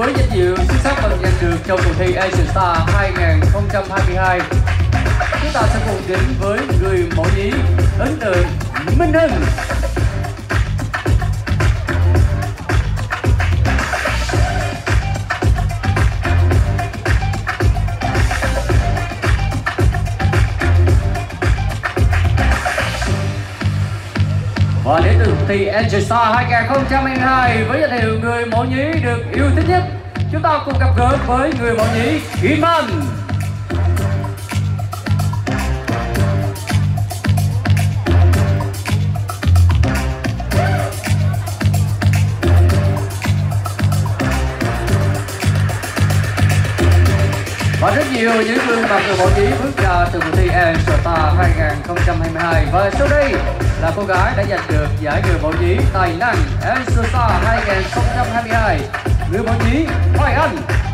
với danh hiệu xuất sắc mình giành được trong cuộc thi Asian Star 2022. Chúng ta sẽ cùng đến với người mẫu nhí ấn tượng Minh Hưng. Và đến từ cuộc thi Asian Star 2022 với danh hiệu người mẫu nhí được yêu thích nhất, chúng ta cùng gặp gỡ với người mẫu nhí Kim Anh. Và rất nhiều những gương mặt người mẫu nhí bước ra từ cuộc thi Asian Star 2022. Và sau đây là cô gái đã giành được giải người mẫu nhí tài năng Asian Star 2022, người mẫu nhí Hoài Anh.